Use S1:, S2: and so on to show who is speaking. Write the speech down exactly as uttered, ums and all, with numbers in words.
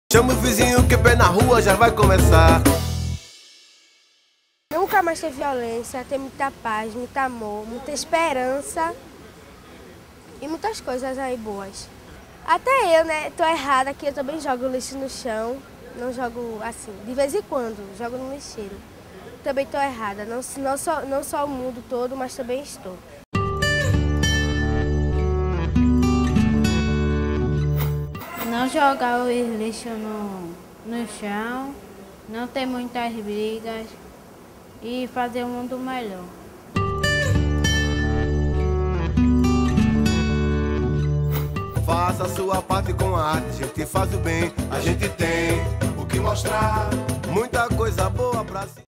S1: Chama o vizinho que pé na rua já vai começar.
S2: Nunca mais ter violência, ter muita paz, muito amor, muita esperança e muitas coisas aí boas. Até eu, né, tô errada que eu também jogo lixo no chão, não jogo assim, de vez em quando, jogo no lixeiro. Também tô errada, não, não, só, não só o mundo todo, mas também estou.
S3: Não jogar o lixo no, no chão, não ter muitas brigas e fazer o mundo melhor.
S1: Faça a sua parte com a arte, a gente faz o bem, a gente tem o que mostrar, muita coisa boa pra si.